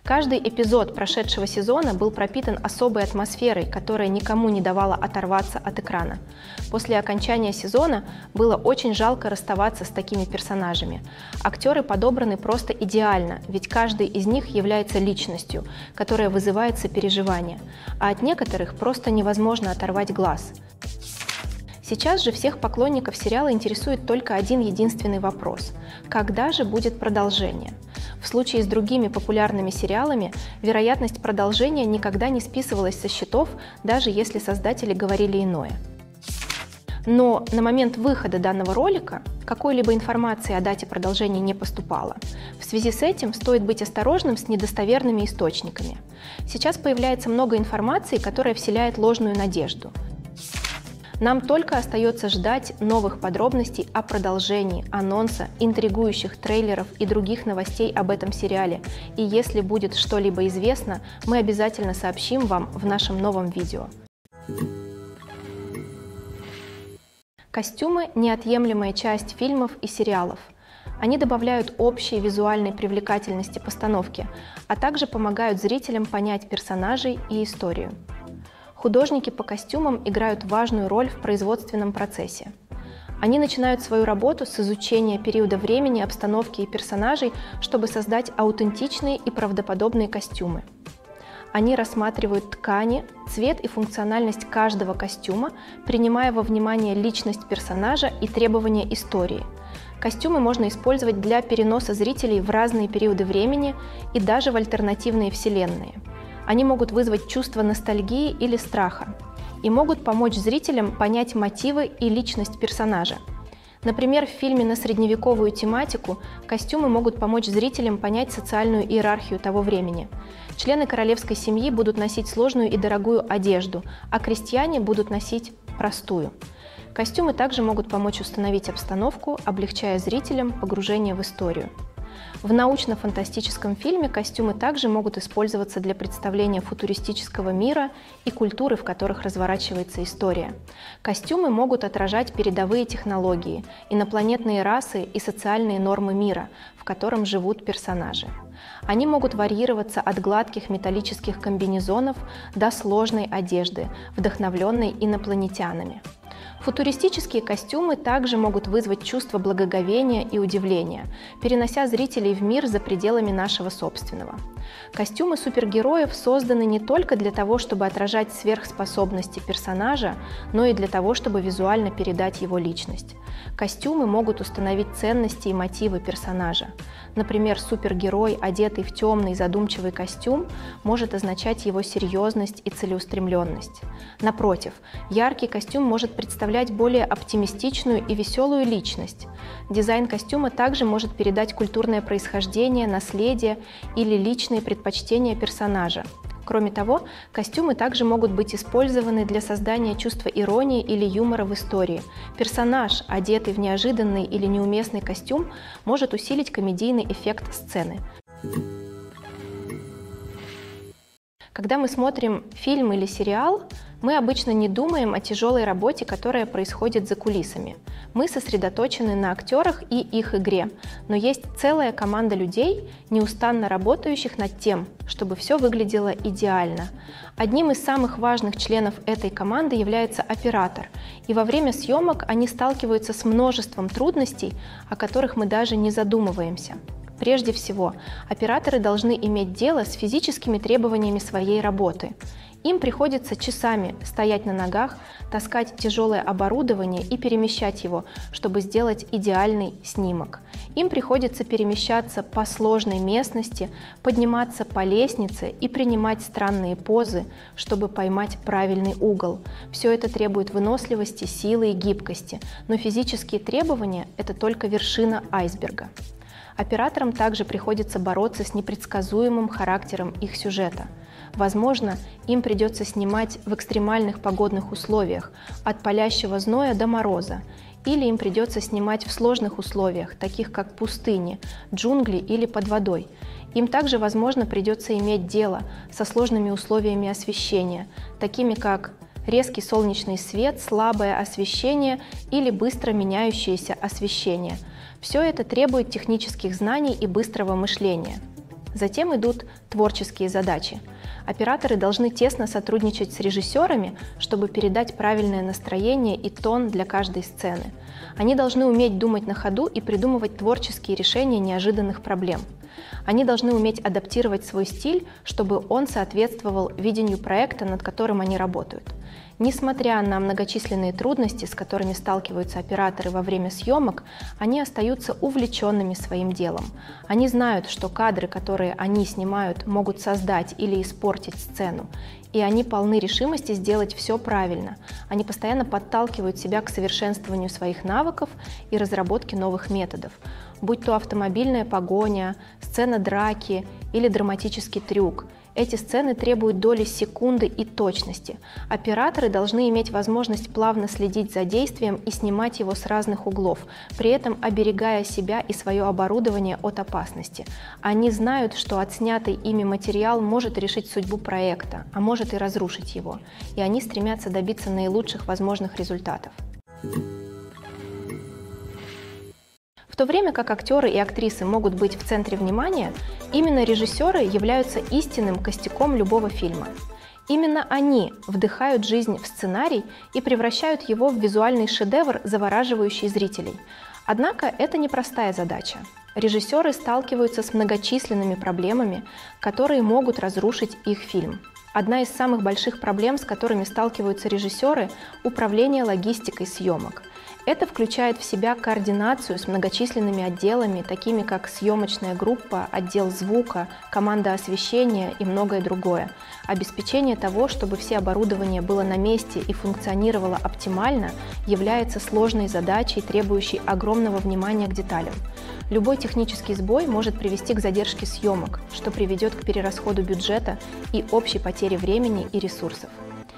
Каждый эпизод прошедшего сезона был пропитан особой атмосферой, которая никому не давала оторваться от экрана. После окончания сезона было очень жалко расставаться с такими персонажами. Актеры подобраны просто идеально, ведь каждый из них является личностью, которая вызывает сопереживание, а от некоторых просто невозможно оторвать глаз. Сейчас же всех поклонников сериала интересует только один единственный вопрос – когда же будет продолжение? В случае с другими популярными сериалами вероятность продолжения никогда не списывалась со счетов, даже если создатели говорили иное. Но на момент выхода данного ролика какой-либо информации о дате продолжения не поступало. В связи с этим стоит быть осторожным с недостоверными источниками. Сейчас появляется много информации, которая вселяет ложную надежду. Нам только остается ждать новых подробностей о продолжении, анонса, интригующих трейлеров и других новостей об этом сериале. И если будет что-либо известно, мы обязательно сообщим вам в нашем новом видео. Костюмы – неотъемлемая часть фильмов и сериалов. Они добавляют общей визуальной привлекательности постановки, а также помогают зрителям понять персонажей и историю. Художники по костюмам играют важную роль в производственном процессе. Они начинают свою работу с изучения периода времени, обстановки и персонажей, чтобы создать аутентичные и правдоподобные костюмы. Они рассматривают ткани, цвет и функциональность каждого костюма, принимая во внимание личность персонажа и требования истории. Костюмы можно использовать для переноса зрителей в разные периоды времени и даже в альтернативные вселенные. Они могут вызвать чувство ностальгии или страха и могут помочь зрителям понять мотивы и личность персонажа. Например, в фильме на средневековую тематику костюмы могут помочь зрителям понять социальную иерархию того времени. Члены королевской семьи будут носить сложную и дорогую одежду, а крестьяне будут носить простую. Костюмы также могут помочь установить обстановку, облегчая зрителям погружение в историю. В научно-фантастическом фильме костюмы также могут использоваться для представления футуристического мира и культуры, в которых разворачивается история. Костюмы могут отражать передовые технологии, инопланетные расы и социальные нормы мира, в котором живут персонажи. Они могут варьироваться от гладких металлических комбинезонов до сложной одежды, вдохновленной инопланетянами. Футуристические костюмы также могут вызвать чувство благоговения и удивления, перенося зрителей в мир за пределами нашего собственного. Костюмы супергероев созданы не только для того, чтобы отражать сверхспособности персонажа, но и для того, чтобы визуально передать его личность. Костюмы могут установить ценности и мотивы персонажа. Например, супергерой, одетый в темный задумчивый костюм, может означать его серьезность и целеустремленность. Напротив, яркий костюм может представлять более оптимистичную и веселую личность. Дизайн костюма также может передать культурное происхождение, наследие или личные предпочтения персонажа. Кроме того, костюмы также могут быть использованы для создания чувства иронии или юмора в истории. Персонаж, одетый в неожиданный или неуместный костюм, может усилить комедийный эффект сцены. Когда мы смотрим фильм или сериал, мы обычно не думаем о тяжелой работе, которая происходит за кулисами. Мы сосредоточены на актерах и их игре, но есть целая команда людей, неустанно работающих над тем, чтобы все выглядело идеально. Одним из самых важных членов этой команды является оператор, и во время съемок они сталкиваются с множеством трудностей, о которых мы даже не задумываемся. Прежде всего, операторы должны иметь дело с физическими требованиями своей работы. Им приходится часами стоять на ногах, таскать тяжелое оборудование и перемещать его, чтобы сделать идеальный снимок. Им приходится перемещаться по сложной местности, подниматься по лестнице и принимать странные позы, чтобы поймать правильный угол. Все это требует выносливости, силы и гибкости, но физические требования – это только вершина айсберга. Операторам также приходится бороться с непредсказуемым характером их сюжета. Возможно, им придется снимать в экстремальных погодных условиях, от палящего зноя до мороза, или им придется снимать в сложных условиях, таких как пустыни, джунгли или под водой. Им также, возможно, придется иметь дело со сложными условиями освещения, такими как резкий солнечный свет, слабое освещение или быстро меняющееся освещение. Все это требует технических знаний и быстрого мышления. Затем идут творческие задачи. Операторы должны тесно сотрудничать с режиссерами, чтобы передать правильное настроение и тон для каждой сцены. Они должны уметь думать на ходу и придумывать творческие решения неожиданных проблем. Они должны уметь адаптировать свой стиль, чтобы он соответствовал видению проекта, над которым они работают. Несмотря на многочисленные трудности, с которыми сталкиваются операторы во время съемок, они остаются увлеченными своим делом. Они знают, что кадры, которые они снимают, могут создать или испортить сцену, и они полны решимости сделать все правильно. Они постоянно подталкивают себя к совершенствованию своих навыков и разработке новых методов, будь то автомобильная погоня, сцена драки или драматический трюк. Эти сцены требуют доли секунды и точности. Операторы должны иметь возможность плавно следить за действием и снимать его с разных углов, при этом оберегая себя и свое оборудование от опасности. Они знают, что отснятый ими материал может решить судьбу проекта, а может и разрушить его, и они стремятся добиться наилучших возможных результатов. В то время как актеры и актрисы могут быть в центре внимания, именно режиссеры являются истинным костяком любого фильма. Именно они вдыхают жизнь в сценарий и превращают его в визуальный шедевр, завораживающий зрителей. Однако это непростая задача. Режиссеры сталкиваются с многочисленными проблемами, которые могут разрушить их фильм. Одна из самых больших проблем, с которыми сталкиваются режиссеры – управление логистикой съемок. Это включает в себя координацию с многочисленными отделами, такими как съемочная группа, отдел звука, команда освещения и многое другое. Обеспечение того, чтобы все оборудование было на месте и функционировало оптимально, является сложной задачей, требующей огромного внимания к деталям. Любой технический сбой может привести к задержке съемок, что приведет к перерасходу бюджета и общей потере времени и ресурсов.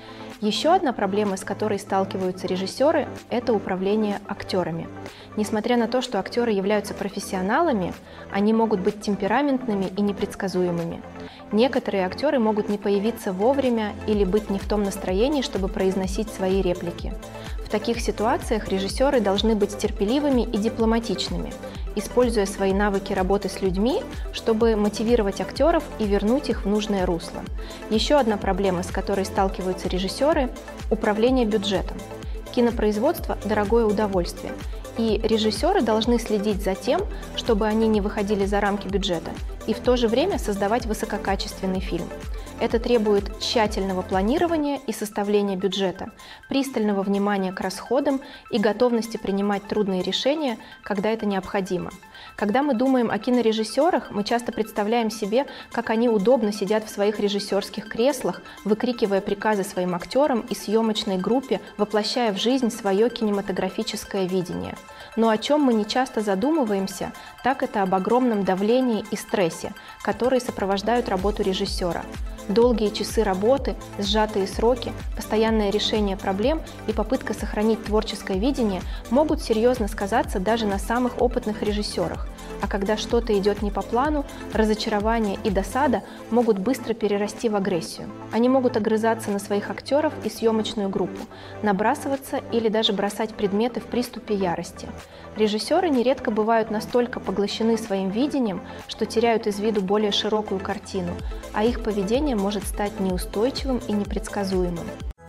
Еще одна проблема, с которой сталкиваются режиссеры, это управление актерами. Несмотря на то, что актеры являются профессионалами, они могут быть темпераментными и непредсказуемыми. Некоторые актеры могут не появиться вовремя или быть не в том настроении, чтобы произносить свои реплики. В таких ситуациях режиссеры должны быть терпеливыми и дипломатичными, используя свои навыки работы с людьми, чтобы мотивировать актеров и вернуть их в нужное русло. Еще одна проблема, с которой сталкиваются режиссеры – управление бюджетом. Кинопроизводство – дорогое удовольствие, и режиссеры должны следить за тем, чтобы они не выходили за рамки бюджета, и в то же время создавать высококачественный фильм. Это требует тщательного планирования и составления бюджета, пристального внимания к расходам и готовности принимать трудные решения, когда это необходимо. Когда мы думаем о кинорежиссерах, мы часто представляем себе, как они удобно сидят в своих режиссерских креслах, выкрикивая приказы своим актерам и съемочной группе, воплощая в жизнь свое кинематографическое видение. Но о чем мы не часто задумываемся, так это об огромном давлении и стрессе, которые сопровождают работу режиссера. Долгие часы работы, сжатые сроки, постоянное решение проблем и попытка сохранить творческое видение могут серьезно сказаться даже на самых опытных режиссерах. А когда что-то идет не по плану, разочарование и досада могут быстро перерасти в агрессию. Они могут огрызаться на своих актеров и съемочную группу, набрасываться или даже бросать предметы в приступе ярости. Режиссеры нередко бывают настолько поглощены своим видением, что теряют из виду более широкую картину, а их поведение может стать неустойчивым и непредсказуемым.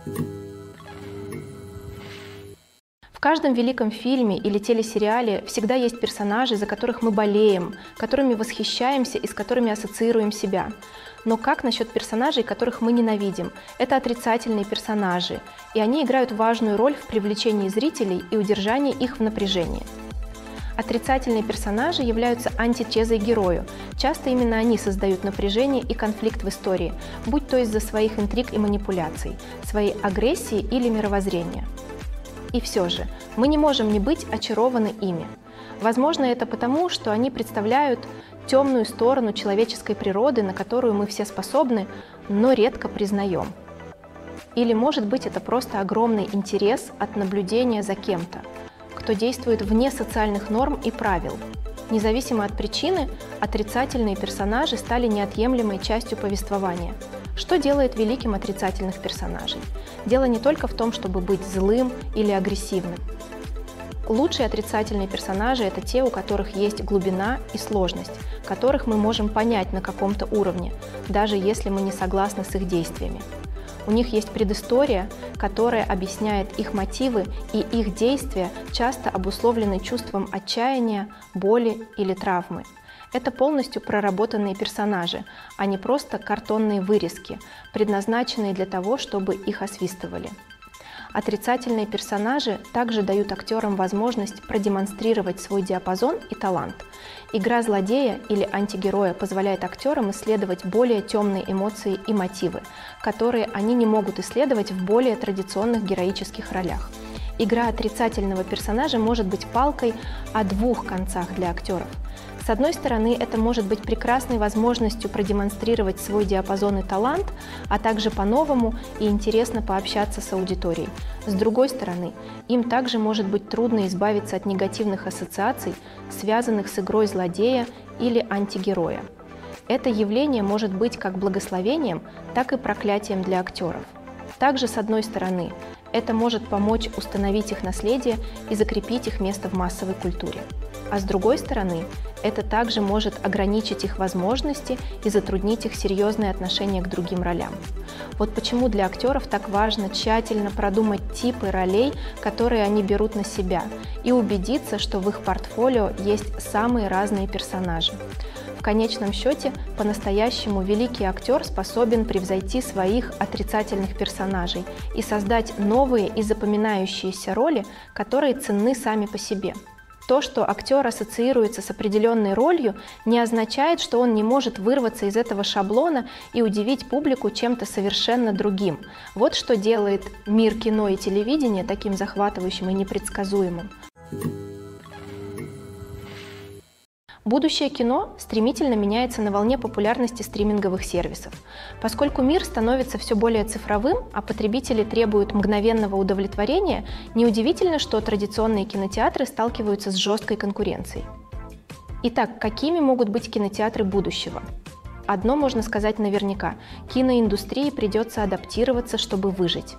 В каждом великом фильме или телесериале всегда есть персонажи, за которых мы болеем, которыми восхищаемся и с которыми ассоциируем себя. Но как насчет персонажей, которых мы ненавидим? Это отрицательные персонажи, и они играют важную роль в привлечении зрителей и удержании их в напряжении. Отрицательные персонажи являются антитезой герою. Часто именно они создают напряжение и конфликт в истории, будь то из-за своих интриг и манипуляций, своей агрессии или мировоззрения. И все же, мы не можем не быть очарованы ими. Возможно, это потому, что они представляют темную сторону человеческой природы, на которую мы все способны, но редко признаем. Или, может быть, это просто огромный интерес от наблюдения за кем-то, кто действует вне социальных норм и правил. Независимо от причины, отрицательные персонажи стали неотъемлемой частью повествования. Что делает великим отрицательных персонажей? Дело не только в том, чтобы быть злым или агрессивным. Лучшие отрицательные персонажи – это те, у которых есть глубина и сложность, которых мы можем понять на каком-то уровне, даже если мы не согласны с их действиями. У них есть предыстория, которая объясняет их мотивы, и их действия часто обусловлены чувством отчаяния, боли или травмы. Это полностью проработанные персонажи, а не просто картонные вырезки, предназначенные для того, чтобы их освистывали. Отрицательные персонажи также дают актерам возможность продемонстрировать свой диапазон и талант. Игра злодея или антигероя позволяет актерам исследовать более темные эмоции и мотивы, которые они не могут исследовать в более традиционных героических ролях. Игра отрицательного персонажа может быть палкой о двух концах для актеров. С одной стороны, это может быть прекрасной возможностью продемонстрировать свой диапазон и талант, а также по-новому и интересно пообщаться с аудиторией. С другой стороны, им также может быть трудно избавиться от негативных ассоциаций, связанных с игрой злодея или антигероя. Это явление может быть как благословением, так и проклятием для актеров. Также, с одной стороны, это может помочь установить их наследие и закрепить их место в массовой культуре. А с другой стороны, это также может ограничить их возможности и затруднить их серьезные отношения к другим ролям. Вот почему для актеров так важно тщательно продумать типы ролей, которые они берут на себя, и убедиться, что в их портфолио есть самые разные персонажи. В конечном счете, по-настоящему великий актер способен превзойти своих отрицательных персонажей и создать новые и запоминающиеся роли, которые ценны сами по себе. То, что актер ассоциируется с определенной ролью, не означает, что он не может вырваться из этого шаблона и удивить публику чем-то совершенно другим. Вот что делает мир кино и телевидения таким захватывающим и непредсказуемым. Будущее кино стремительно меняется на волне популярности стриминговых сервисов. Поскольку мир становится все более цифровым, а потребители требуют мгновенного удовлетворения, неудивительно, что традиционные кинотеатры сталкиваются с жесткой конкуренцией. Итак, какими могут быть кинотеатры будущего? Одно можно сказать наверняка – киноиндустрии придется адаптироваться, чтобы выжить.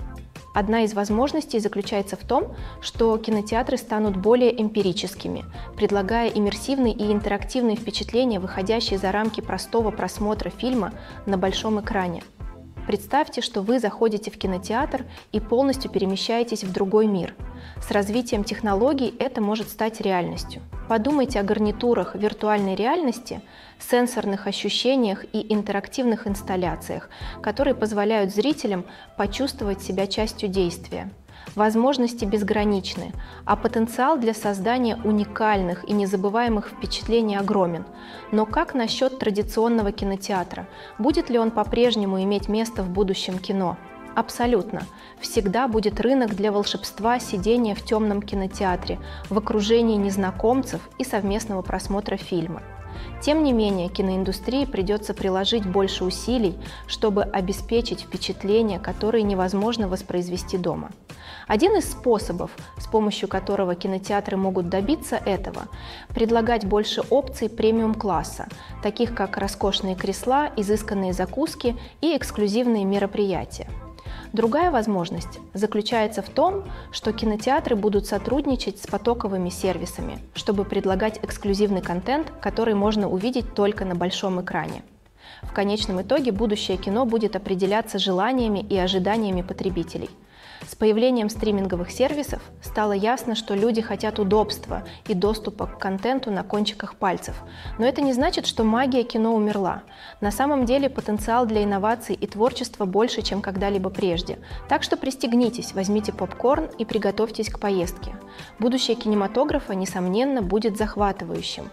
Одна из возможностей заключается в том, что кинотеатры станут более эмпирическими, предлагая иммерсивные и интерактивные впечатления, выходящие за рамки простого просмотра фильма на большом экране. Представьте, что вы заходите в кинотеатр и полностью перемещаетесь в другой мир. С развитием технологий это может стать реальностью. Подумайте о гарнитурах виртуальной реальности, сенсорных ощущениях и интерактивных инсталляциях, которые позволяют зрителям почувствовать себя частью действия. Возможности безграничны, а потенциал для создания уникальных и незабываемых впечатлений огромен. Но как насчет традиционного кинотеатра? Будет ли он по-прежнему иметь место в будущем кино? Абсолютно. Всегда будет рынок для волшебства сидения в темном кинотеатре, в окружении незнакомцев и совместного просмотра фильма. Тем не менее, киноиндустрии придется приложить больше усилий, чтобы обеспечить впечатления, которые невозможно воспроизвести дома. Один из способов, с помощью которого кинотеатры могут добиться этого, предлагать больше опций премиум-класса, таких как роскошные кресла, изысканные закуски и эксклюзивные мероприятия. Другая возможность заключается в том, что кинотеатры будут сотрудничать с потоковыми сервисами, чтобы предлагать эксклюзивный контент, который можно увидеть только на большом экране. В конечном итоге будущее кино будет определяться желаниями и ожиданиями потребителей. С появлением стриминговых сервисов стало ясно, что люди хотят удобства и доступа к контенту на кончиках пальцев. Но это не значит, что магия кино умерла. На самом деле потенциал для инноваций и творчества больше, чем когда-либо прежде. Так что пристегнитесь, возьмите попкорн и приготовьтесь к поездке. Будущее кинематографа, несомненно, будет захватывающим.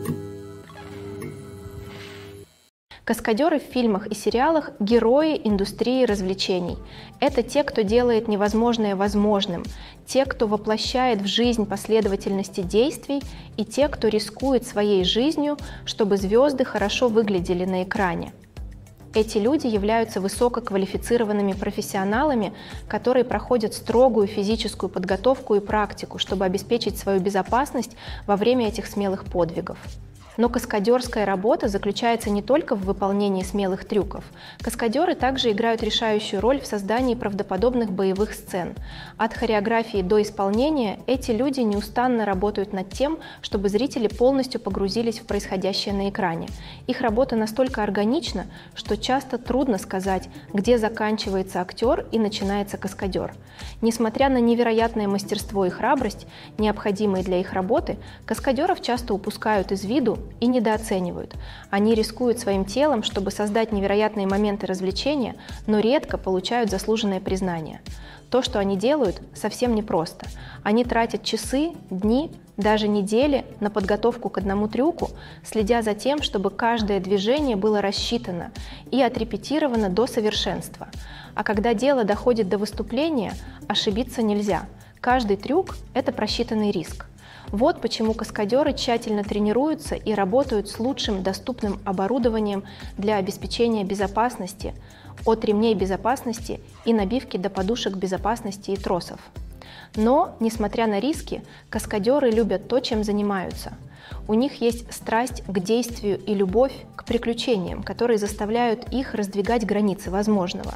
Каскадеры в фильмах и сериалах – герои индустрии развлечений. Это те, кто делает невозможное возможным, те, кто воплощает в жизнь последовательности действий, и те, кто рискует своей жизнью, чтобы звезды хорошо выглядели на экране. Эти люди являются высококвалифицированными профессионалами, которые проходят строгую физическую подготовку и практику, чтобы обеспечить свою безопасность во время этих смелых подвигов. Но каскадерская работа заключается не только в выполнении смелых трюков. Каскадеры также играют решающую роль в создании правдоподобных боевых сцен. От хореографии до исполнения эти люди неустанно работают над тем, чтобы зрители полностью погрузились в происходящее на экране. Их работа настолько органична, что часто трудно сказать, где заканчивается актер и начинается каскадер. Несмотря на невероятное мастерство и храбрость, необходимые для их работы, каскадеров часто упускают из виду и недооценивают. Они рискуют своим телом, чтобы создать невероятные моменты развлечения, но редко получают заслуженное признание. То, что они делают, совсем непросто. Они тратят часы, дни, даже недели на подготовку к одному трюку, следя за тем, чтобы каждое движение было рассчитано и отрепетировано до совершенства. А когда дело доходит до выступления, ошибиться нельзя. Каждый трюк – это просчитанный риск. Вот почему каскадеры тщательно тренируются и работают с лучшим доступным оборудованием для обеспечения безопасности, от ремней безопасности и набивки до подушек безопасности и тросов. Но, несмотря на риски, каскадеры любят то, чем занимаются. У них есть страсть к действию и любовь к приключениям, которые заставляют их раздвигать границы возможного.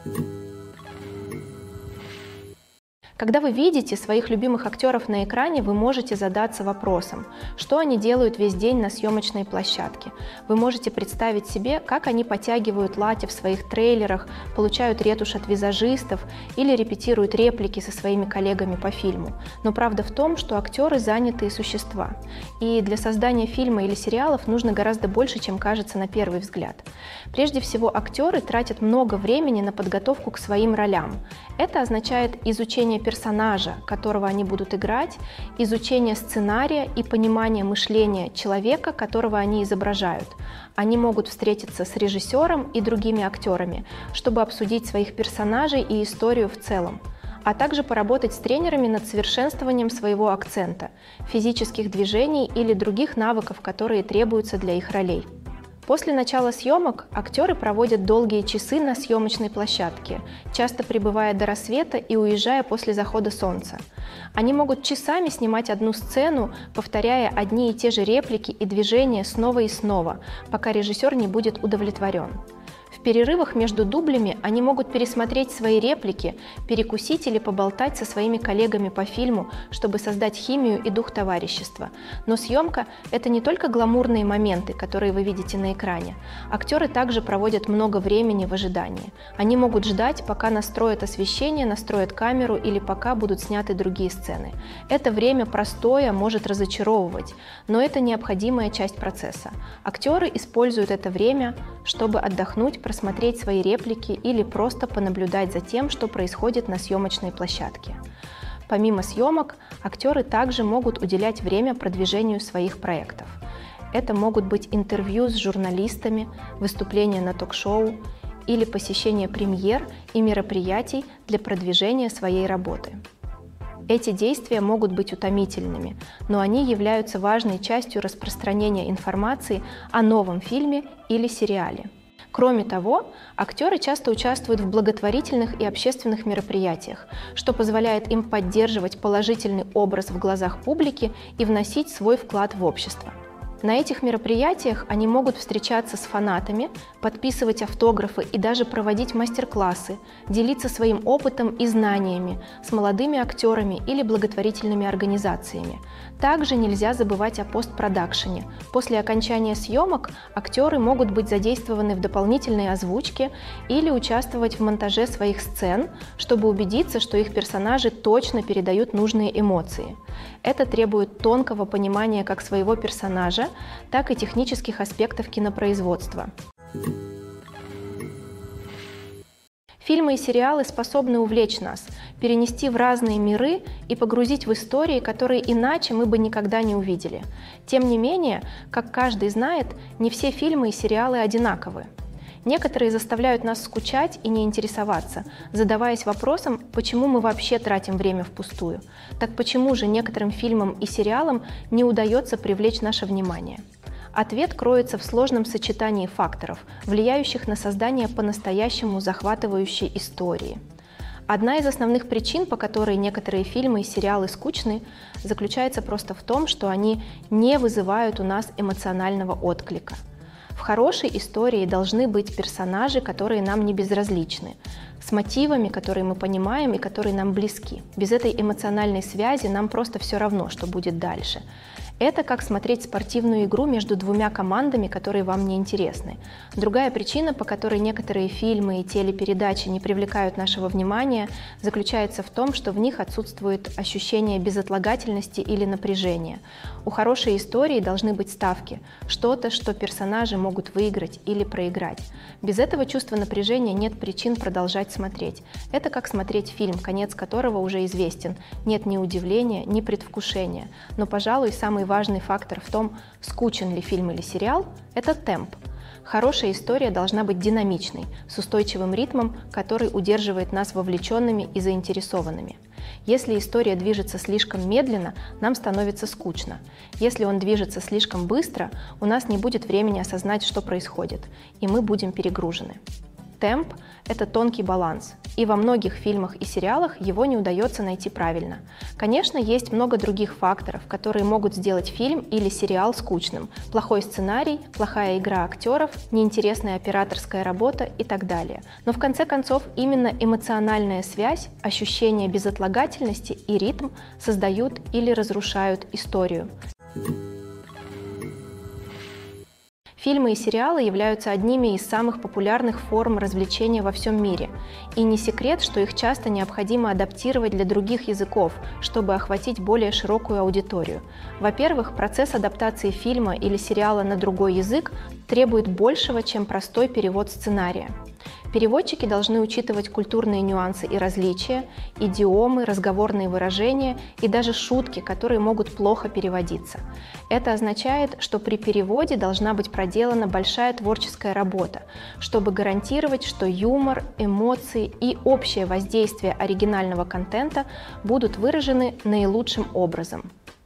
Когда вы видите своих любимых актеров на экране, вы можете задаться вопросом, что они делают весь день на съемочной площадке. Вы можете представить себе, как они подтягивают лати в своих трейлерах, получают ретушь от визажистов или репетируют реплики со своими коллегами по фильму. Но правда в том, что актеры занятые существа. И для создания фильма или сериалов нужно гораздо больше, чем кажется на первый взгляд. Прежде всего, актеры тратят много времени на подготовку к своим ролям. Это означает изучение персонажа, которого они будут играть, изучение сценария и понимание мышления человека, которого они изображают. Они могут встретиться с режиссером и другими актерами, чтобы обсудить своих персонажей и историю в целом, а также поработать с тренерами над совершенствованием своего акцента, физических движений или других навыков, которые требуются для их ролей. После начала съемок актеры проводят долгие часы на съемочной площадке, часто пребывая до рассвета и уезжая после захода солнца. Они могут часами снимать одну сцену, повторяя одни и те же реплики и движения снова и снова, пока режиссер не будет удовлетворен. В перерывах между дублями они могут пересмотреть свои реплики, перекусить или поболтать со своими коллегами по фильму, чтобы создать химию и дух товарищества. Но съемка – это не только гламурные моменты, которые вы видите на экране. Актеры также проводят много времени в ожидании. Они могут ждать, пока настроят освещение, настроят камеру или пока будут сняты другие сцены. Это время простое может разочаровывать, но это необходимая часть процесса. Актеры используют это время, чтобы отдохнуть, просмотреть свои реплики или просто понаблюдать за тем, что происходит на съемочной площадке. Помимо съемок, актеры также могут уделять время продвижению своих проектов. Это могут быть интервью с журналистами, выступления на ток-шоу или посещение премьер и мероприятий для продвижения своей работы. Эти действия могут быть утомительными, но они являются важной частью распространения информации о новом фильме или сериале. Кроме того, актеры часто участвуют в благотворительных и общественных мероприятиях, что позволяет им поддерживать положительный образ в глазах публики и вносить свой вклад в общество. На этих мероприятиях они могут встречаться с фанатами, подписывать автографы и даже проводить мастер-классы, делиться своим опытом и знаниями с молодыми актерами или благотворительными организациями. Также нельзя забывать о постпродакшене. После окончания съемок актеры могут быть задействованы в дополнительной озвучке или участвовать в монтаже своих сцен, чтобы убедиться, что их персонажи точно передают нужные эмоции. Это требует тонкого понимания как своего персонажа, так и технических аспектов кинопроизводства. Фильмы и сериалы способны увлечь нас, перенести в разные миры и погрузить в истории, которые иначе мы бы никогда не увидели. Тем не менее, как каждый знает, не все фильмы и сериалы одинаковы. Некоторые заставляют нас скучать и не интересоваться, задаваясь вопросом, почему мы вообще тратим время впустую. Так почему же некоторым фильмам и сериалам не удается привлечь наше внимание? Ответ кроется в сложном сочетании факторов, влияющих на создание по-настоящему захватывающей истории. Одна из основных причин, по которой некоторые фильмы и сериалы скучны, заключается просто в том, что они не вызывают у нас эмоционального отклика. В хорошей истории должны быть персонажи, которые нам не безразличны, с мотивами, которые мы понимаем и которые нам близки. Без этой эмоциональной связи нам просто все равно, что будет дальше. Это как смотреть спортивную игру между двумя командами, которые вам не интересны. Другая причина, по которой некоторые фильмы и телепередачи не привлекают нашего внимания, заключается в том, что в них отсутствует ощущение безотлагательности или напряжения. У хорошей истории должны быть ставки, что-то, что персонажи могут выиграть или проиграть. Без этого чувства напряжения нет причин продолжать смотреть. Это как смотреть фильм, конец которого уже известен. Нет ни удивления, ни предвкушения. Но, пожалуй, самый важный фактор в том, скучен ли фильм или сериал, это темп. Хорошая история должна быть динамичной, с устойчивым ритмом, который удерживает нас вовлеченными и заинтересованными. Если история движется слишком медленно, нам становится скучно. Если он движется слишком быстро, у нас не будет времени осознать, что происходит, и мы будем перегружены. Темп – это тонкий баланс, и во многих фильмах и сериалах его не удается найти правильно. Конечно, есть много других факторов, которые могут сделать фильм или сериал скучным. Плохой сценарий, плохая игра актеров, неинтересная операторская работа и так далее. Но в конце концов именно эмоциональная связь, ощущение безотлагательности и ритм создают или разрушают историю. Фильмы и сериалы являются одними из самых популярных форм развлечения во всем мире. И не секрет, что их часто необходимо адаптировать для других языков, чтобы охватить более широкую аудиторию. Во-первых, процесс адаптации фильма или сериала на другой язык требует большего, чем простой перевод сценария. Переводчики должны учитывать культурные нюансы и различия, идиомы, разговорные выражения и даже шутки, которые могут плохо переводиться. Это означает, что при переводе должна быть проделана большая творческая работа, чтобы гарантировать, что юмор, эмоции и общее воздействие оригинального контента будут выражены наилучшим образом.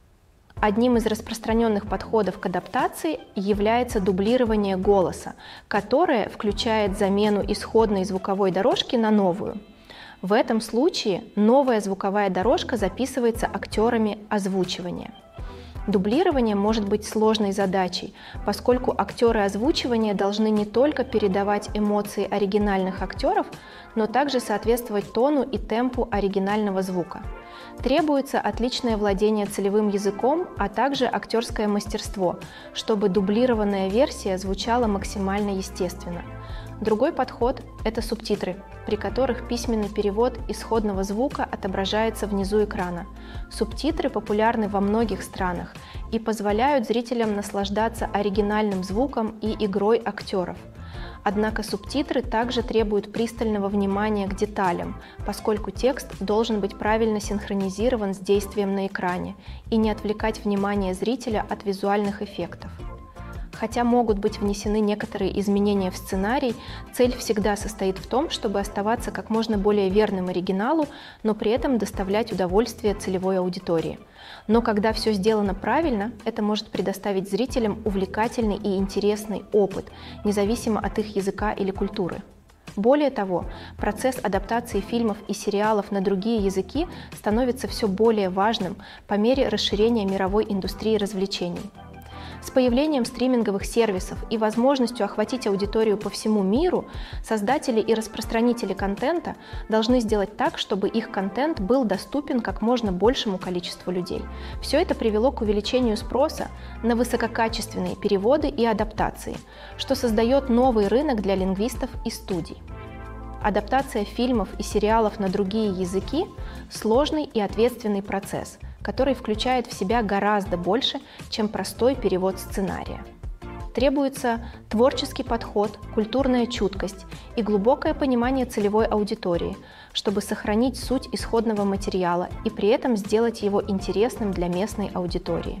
Одним из распространенных подходов к адаптации является дублирование голоса, которое включает замену исходной звуковой дорожки на новую. В этом случае новая звуковая дорожка записывается актерами озвучивания. Дублирование может быть сложной задачей, поскольку актеры озвучивания должны не только передавать эмоции оригинальных актеров, но также соответствовать тону и темпу оригинального звука. Требуется отличное владение целевым языком, а также актерское мастерство, чтобы дублированная версия звучала максимально естественно. Другой подход – это субтитры, при которых письменный перевод исходного звука отображается внизу экрана. Субтитры популярны во многих странах и позволяют зрителям наслаждаться оригинальным звуком и игрой актеров. Однако субтитры также требуют пристального внимания к деталям, поскольку текст должен быть правильно синхронизирован с действием на экране и не отвлекать внимание зрителя от визуальных эффектов. Хотя могут быть внесены некоторые изменения в сценарий, цель всегда состоит в том, чтобы оставаться как можно более верным оригиналу, но при этом доставлять удовольствие целевой аудитории. Но когда все сделано правильно, это может предоставить зрителям увлекательный и интересный опыт, независимо от их языка или культуры. Более того, процесс адаптации фильмов и сериалов на другие языки становится все более важным по мере расширения мировой индустрии развлечений. С появлением стриминговых сервисов и возможностью охватить аудиторию по всему миру, создатели и распространители контента должны сделать так, чтобы их контент был доступен как можно большему количеству людей. Все это привело к увеличению спроса на высококачественные переводы и адаптации, что создает новый рынок для лингвистов и студий. Адаптация фильмов и сериалов на другие языки – сложный и ответственный процесс, который включает в себя гораздо больше, чем простой перевод сценария. Требуется творческий подход, культурная чуткость и глубокое понимание целевой аудитории, чтобы сохранить суть исходного материала и при этом сделать его интересным для местной аудитории.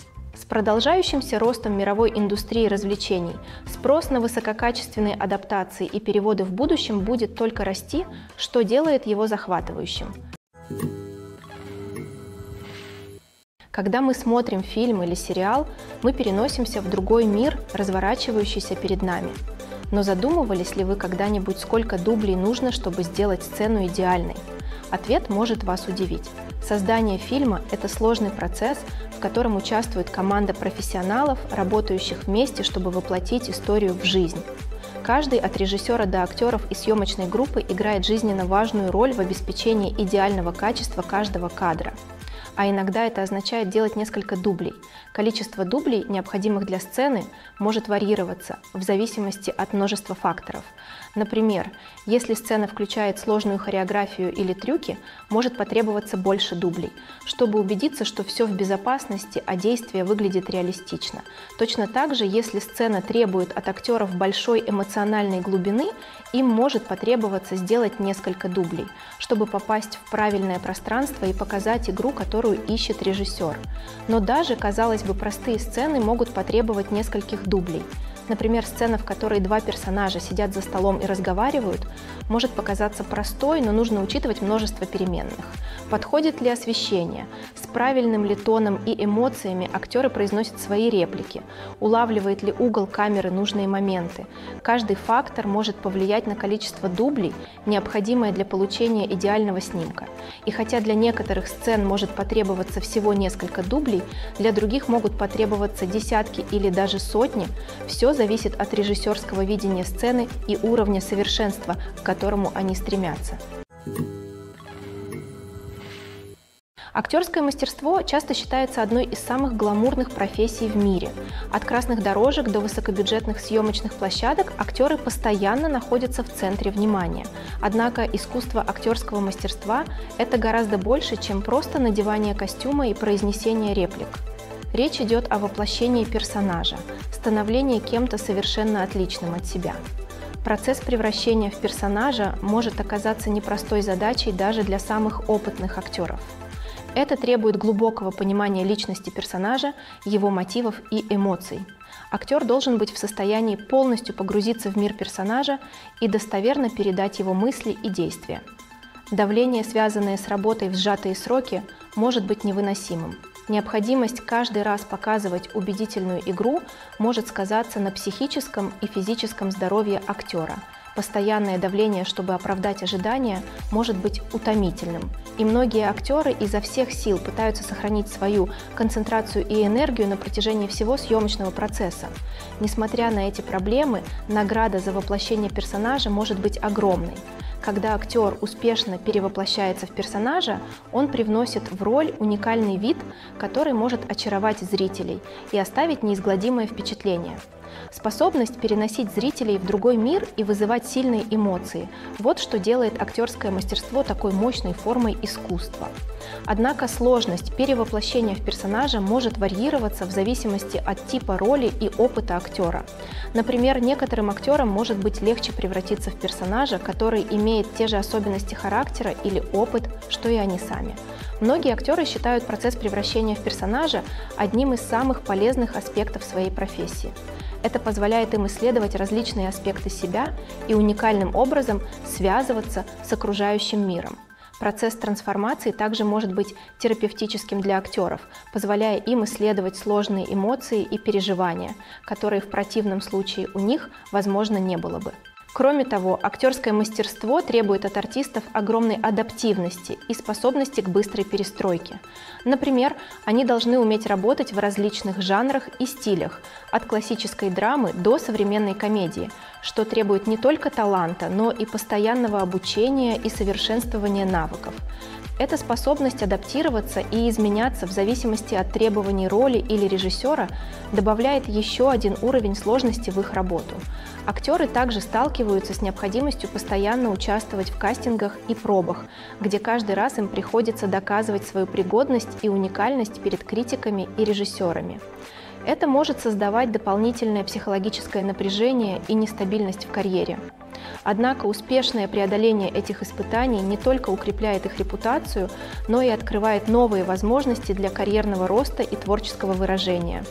С продолжающимся ростом мировой индустрии развлечений спрос на высококачественные адаптации и переводы в будущем будет только расти, что делает его захватывающим. Когда мы смотрим фильм или сериал, мы переносимся в другой мир, разворачивающийся перед нами. Но задумывались ли вы когда-нибудь, сколько дублей нужно, чтобы сделать сцену идеальной? Ответ может вас удивить. Создание фильма – это сложный процесс, в котором участвует команда профессионалов, работающих вместе, чтобы воплотить историю в жизнь. Каждый, от режиссера до актеров и съемочной группы, играет жизненно важную роль в обеспечении идеального качества каждого кадра. А иногда это означает делать несколько дублей. Количество дублей, необходимых для сцены, может варьироваться в зависимости от множества факторов. Например, если сцена включает сложную хореографию или трюки, может потребоваться больше дублей, чтобы убедиться, что все в безопасности, а действие выглядит реалистично. Точно так же, если сцена требует от актеров большой эмоциональной глубины, им может потребоваться сделать несколько дублей, чтобы попасть в правильное пространство и показать игру, которую ищет режиссер. Но даже, казалось бы, простые сцены могут потребовать нескольких дублей. Например, сцена, в которой два персонажа сидят за столом и разговаривают, может показаться простой, но нужно учитывать множество переменных. Подходит ли освещение? С правильным ли тоном и эмоциями актеры произносят свои реплики? Улавливает ли угол камеры нужные моменты? Каждый фактор может повлиять на количество дублей, необходимое для получения идеального снимка. И хотя для некоторых сцен может потребоваться всего несколько дублей, для других могут потребоваться десятки или даже сотни, все зависит от режиссерского видения сцены и уровня совершенства, к которому они стремятся. Актерское мастерство часто считается одной из самых гламурных профессий в мире. От красных дорожек до высокобюджетных съемочных площадок актеры постоянно находятся в центре внимания. Однако искусство актерского мастерства – это гораздо больше, чем просто надевание костюма и произнесение реплик. Речь идет о воплощении персонажа, становлении кем-то совершенно отличным от себя. Процесс превращения в персонажа может оказаться непростой задачей даже для самых опытных актеров. Это требует глубокого понимания личности персонажа, его мотивов и эмоций. Актер должен быть в состоянии полностью погрузиться в мир персонажа и достоверно передать его мысли и действия. Давление, связанное с работой в сжатые сроки, может быть невыносимым. Необходимость каждый раз показывать убедительную игру может сказаться на психическом и физическом здоровье актера. Постоянное давление, чтобы оправдать ожидания, может быть утомительным. И многие актеры изо всех сил пытаются сохранить свою концентрацию и энергию на протяжении всего съемочного процесса. Несмотря на эти проблемы, награда за воплощение персонажа может быть огромной. Когда актер успешно перевоплощается в персонажа, он привносит в роль уникальный вид, который может очаровать зрителей и оставить неизгладимое впечатление. Способность переносить зрителей в другой мир и вызывать сильные эмоции – вот что делает актерское мастерство такой мощной формой искусства. Однако сложность перевоплощения в персонажа может варьироваться в зависимости от типа роли и опыта актера. Например, некоторым актерам может быть легче превратиться в персонажа, который имеет те же особенности характера или опыт, что и они сами. Многие актеры считают процесс превращения в персонажа одним из самых полезных аспектов своей профессии. Это позволяет им исследовать различные аспекты себя и уникальным образом связываться с окружающим миром. Процесс трансформации также может быть терапевтическим для актеров, позволяя им исследовать сложные эмоции и переживания, которые в противном случае у них, возможно, не было бы. Кроме того, актерское мастерство требует от артистов огромной адаптивности и способности к быстрой перестройке. Например, они должны уметь работать в различных жанрах и стилях, от классической драмы до современной комедии, что требует не только таланта, но и постоянного обучения и совершенствования навыков. Эта способность адаптироваться и изменяться в зависимости от требований роли или режиссера добавляет еще один уровень сложности в их работу. Актеры также сталкиваются с необходимостью постоянно участвовать в кастингах и пробах, где каждый раз им приходится доказывать свою пригодность и уникальность перед критиками и режиссерами. Это может создавать дополнительное психологическое напряжение и нестабильность в карьере. Однако успешное преодоление этих испытаний не только укрепляет их репутацию, но и открывает новые возможности для карьерного роста и творческого выражения.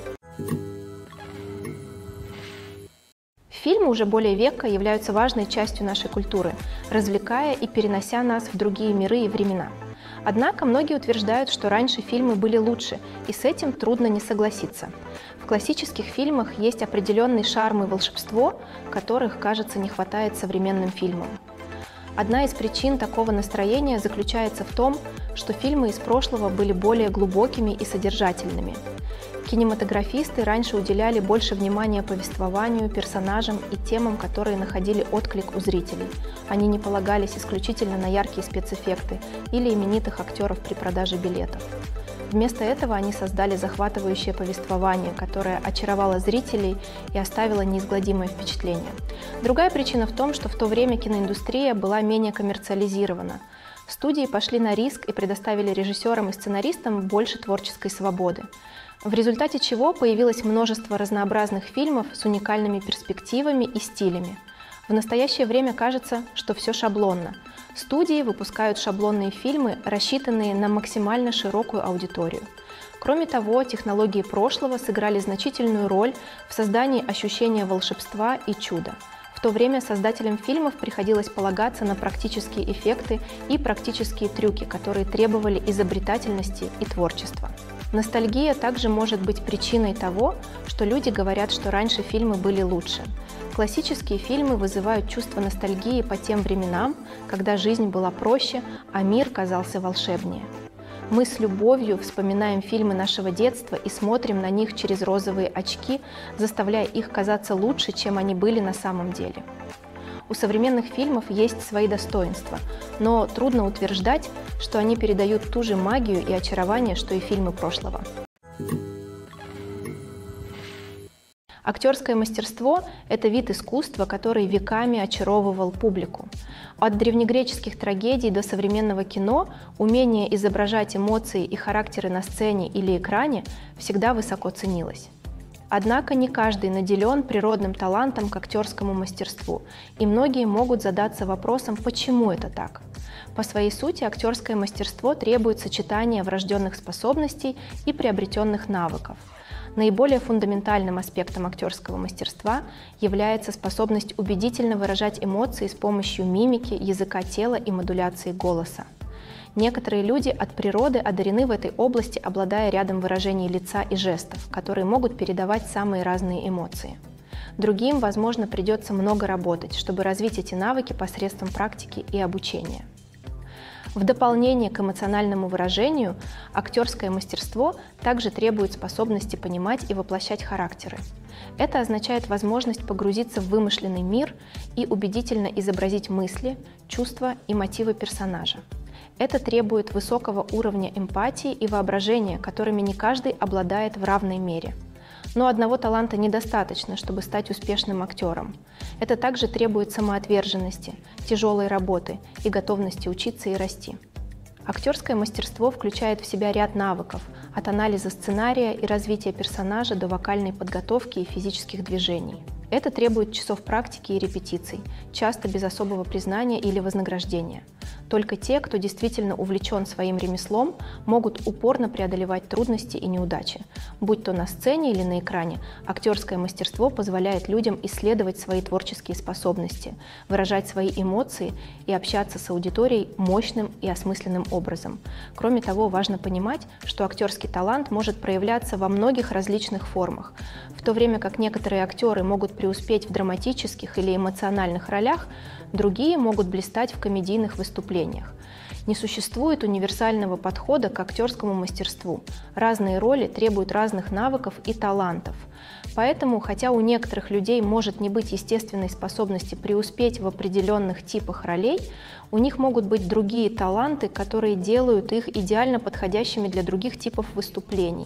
Фильмы уже более века являются важной частью нашей культуры, развлекая и перенося нас в другие миры и времена. Однако многие утверждают, что раньше фильмы были лучше, и с этим трудно не согласиться. В классических фильмах есть определенный шарм и волшебство, которых, кажется, не хватает современным фильмам. Одна из причин такого настроения заключается в том, что фильмы из прошлого были более глубокими и содержательными. Кинематографисты раньше уделяли больше внимания повествованию, персонажам и темам, которые находили отклик у зрителей. Они не полагались исключительно на яркие спецэффекты или именитых актеров при продаже билетов. Вместо этого они создали захватывающее повествование, которое очаровало зрителей и оставило неизгладимое впечатление. Другая причина в том, что в то время киноиндустрия была менее коммерциализирована. Студии пошли на риск и предоставили режиссерам и сценаристам больше творческой свободы, в результате чего появилось множество разнообразных фильмов с уникальными перспективами и стилями. В настоящее время кажется, что все шаблонно. Студии выпускают шаблонные фильмы, рассчитанные на максимально широкую аудиторию. Кроме того, технологии прошлого сыграли значительную роль в создании ощущения волшебства и чуда. В то время создателям фильмов приходилось полагаться на практические эффекты и практические трюки, которые требовали изобретательности и творчества. Ностальгия также может быть причиной того, что люди говорят, что раньше фильмы были лучше. Классические фильмы вызывают чувство ностальгии по тем временам, когда жизнь была проще, а мир казался волшебнее. Мы с любовью вспоминаем фильмы нашего детства и смотрим на них через розовые очки, заставляя их казаться лучше, чем они были на самом деле. У современных фильмов есть свои достоинства, но трудно утверждать, что они передают ту же магию и очарование, что и фильмы прошлого. Актерское мастерство – это вид искусства, который веками очаровывал публику. От древнегреческих трагедий до современного кино умение изображать эмоции и характеры на сцене или экране всегда высоко ценилось. Однако не каждый наделен природным талантом к актерскому мастерству, и многие могут задаться вопросом, почему это так. По своей сути, актерское мастерство требует сочетания врожденных способностей и приобретенных навыков. Наиболее фундаментальным аспектом актерского мастерства является способность убедительно выражать эмоции с помощью мимики, языка тела и модуляции голоса. Некоторые люди от природы одарены в этой области, обладая рядом выражений лица и жестов, которые могут передавать самые разные эмоции. Другим, возможно, придется много работать, чтобы развить эти навыки посредством практики и обучения. В дополнение к эмоциональному выражению, актерское мастерство также требует способности понимать и воплощать характеры. Это означает возможность погрузиться в вымышленный мир и убедительно изобразить мысли, чувства и мотивы персонажа. Это требует высокого уровня эмпатии и воображения, которыми не каждый обладает в равной мере. Но одного таланта недостаточно, чтобы стать успешным актером. Это также требует самоотверженности, тяжелой работы и готовности учиться и расти. Актерское мастерство включает в себя ряд навыков, от анализа сценария и развития персонажа до вокальной подготовки и физических движений. Это требует часов практики и репетиций, часто без особого признания или вознаграждения. Только те, кто действительно увлечен своим ремеслом, могут упорно преодолевать трудности и неудачи. Будь то на сцене или на экране, актерское мастерство позволяет людям исследовать свои творческие способности, выражать свои эмоции и общаться с аудиторией мощным и осмысленным образом. Кроме того, важно понимать, что актерский талант может проявляться во многих различных формах. В то время как некоторые актеры могут преуспеть в драматических или эмоциональных ролях, другие могут блистать в комедийных выступлениях. Не существует универсального подхода к актерскому мастерству. Разные роли требуют разных навыков и талантов. Поэтому, хотя у некоторых людей может не быть естественной способности преуспеть в определенных типах ролей, у них могут быть другие таланты, которые делают их идеально подходящими для других типов выступлений.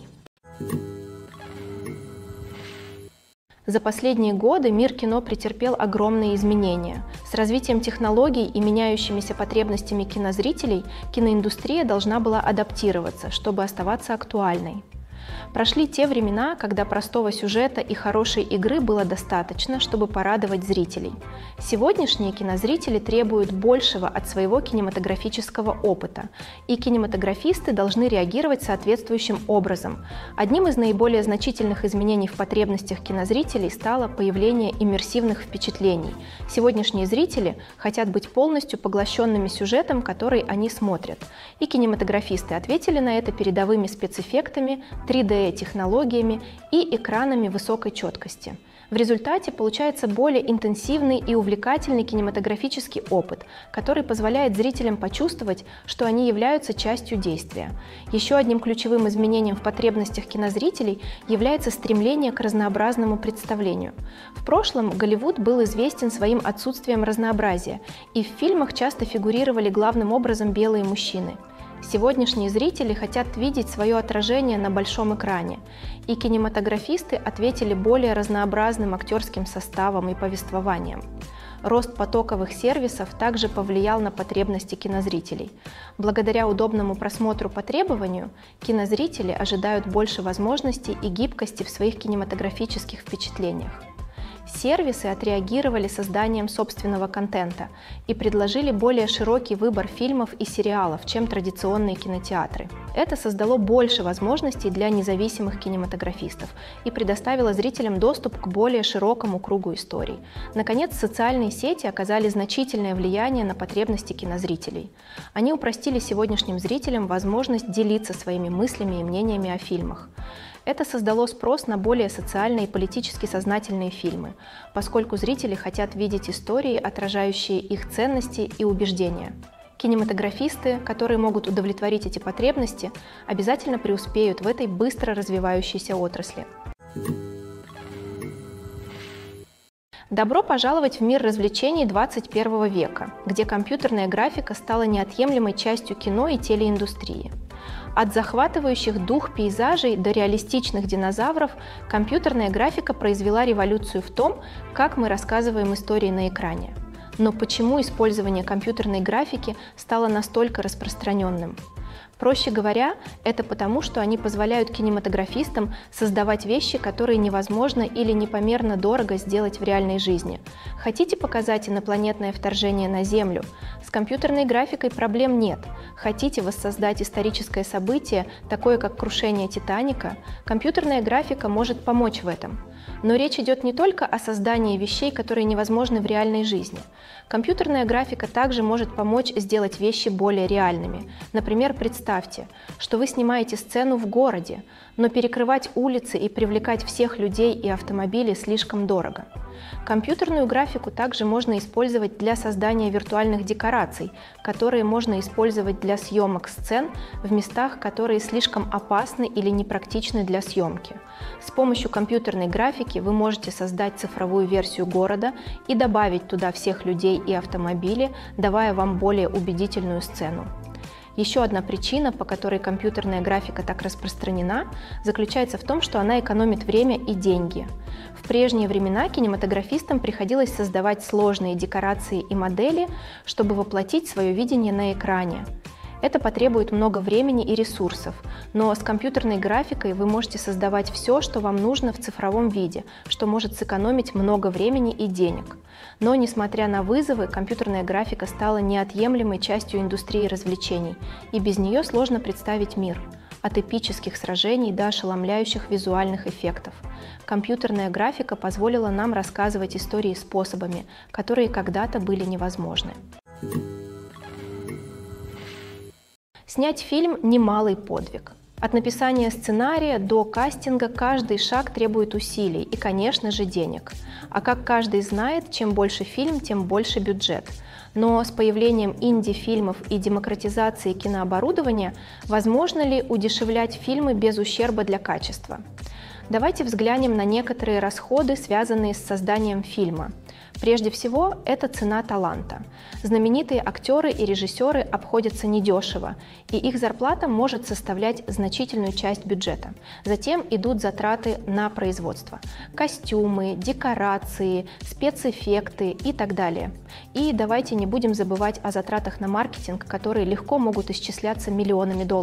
За последние годы мир кино претерпел огромные изменения. С развитием технологий и меняющимися потребностями кинозрителей киноиндустрия должна была адаптироваться, чтобы оставаться актуальной. Прошли те времена, когда простого сюжета и хорошей игры было достаточно, чтобы порадовать зрителей. Сегодняшние кинозрители требуют большего от своего кинематографического опыта, и кинематографисты должны реагировать соответствующим образом. Одним из наиболее значительных изменений в потребностях кинозрителей стало появление иммерсивных впечатлений. Сегодняшние зрители хотят быть полностью поглощенными сюжетом, который они смотрят. И кинематографисты ответили на это передовыми спецэффектами, 3D-технологиями и экранами высокой четкости. В результате получается более интенсивный и увлекательный кинематографический опыт, который позволяет зрителям почувствовать, что они являются частью действия. Еще одним ключевым изменением в потребностях кинозрителей является стремление к разнообразному представлению. В прошлом Голливуд был известен своим отсутствием разнообразия, и в фильмах часто фигурировали главным образом белые мужчины. Сегодняшние зрители хотят видеть свое отражение на большом экране, и кинематографисты ответили более разнообразным актерским составом и повествованием. Рост потоковых сервисов также повлиял на потребности кинозрителей. Благодаря удобному просмотру по требованию, кинозрители ожидают больше возможностей и гибкости в своих кинематографических впечатлениях. Сервисы отреагировали созданием собственного контента и предложили более широкий выбор фильмов и сериалов, чем традиционные кинотеатры. Это создало больше возможностей для независимых кинематографистов и предоставило зрителям доступ к более широкому кругу историй. Наконец, социальные сети оказали значительное влияние на потребности кинозрителей. Они упростили сегодняшним зрителям возможность делиться своими мыслями и мнениями о фильмах. Это создало спрос на более социально и политически сознательные фильмы, поскольку зрители хотят видеть истории, отражающие их ценности и убеждения. Кинематографисты, которые могут удовлетворить эти потребности, обязательно преуспеют в этой быстро развивающейся отрасли. Добро пожаловать в мир развлечений 21 века, где компьютерная графика стала неотъемлемой частью кино и телеиндустрии. От захватывающих дух пейзажей до реалистичных динозавров компьютерная графика произвела революцию в том, как мы рассказываем истории на экране. Но почему использование компьютерной графики стало настолько распространенным? Проще говоря, это потому, что они позволяют кинематографистам создавать вещи, которые невозможно или непомерно дорого сделать в реальной жизни. Хотите показать инопланетное вторжение на Землю? С компьютерной графикой проблем нет. Хотите воссоздать историческое событие, такое как крушение Титаника? Компьютерная графика может помочь в этом. Но речь идет не только о создании вещей, которые невозможны в реальной жизни. Компьютерная графика также может помочь сделать вещи более реальными. Например, представьте, что вы снимаете сцену в городе, но перекрывать улицы и привлекать всех людей и автомобили слишком дорого. Компьютерную графику также можно использовать для создания виртуальных декораций, которые можно использовать для съемок сцен в местах, которые слишком опасны или непрактичны для съемки. С помощью компьютерной графики вы можете создать цифровую версию города и добавить туда всех людей и автомобили, давая вам более убедительную сцену. Еще одна причина, по которой компьютерная графика так распространена, заключается в том, что она экономит время и деньги. В прежние времена кинематографистам приходилось создавать сложные декорации и модели, чтобы воплотить свое видение на экране. Это потребует много времени и ресурсов, но с компьютерной графикой вы можете создавать все, что вам нужно в цифровом виде, что может сэкономить много времени и денег. Но, несмотря на вызовы, компьютерная графика стала неотъемлемой частью индустрии развлечений, и без нее сложно представить мир. От эпических сражений до ошеломляющих визуальных эффектов. Компьютерная графика позволила нам рассказывать истории способами, которые когда-то были невозможны. Снять фильм – немалый подвиг. От написания сценария до кастинга каждый шаг требует усилий и, конечно же, денег. А как каждый знает, чем больше фильм, тем больше бюджет. Но с появлением инди-фильмов и демократизацией кинооборудования возможно ли удешевлять фильмы без ущерба для качества? Давайте взглянем на некоторые расходы, связанные с созданием фильма. Прежде всего, это цена таланта. Знаменитые актеры и режиссеры обходятся недешево, и их зарплата может составлять значительную часть бюджета. Затем идут затраты на производство. Костюмы, декорации, спецэффекты и так далее. И давайте не будем забывать о затратах на маркетинг, которые легко могут исчисляться миллионами долларов.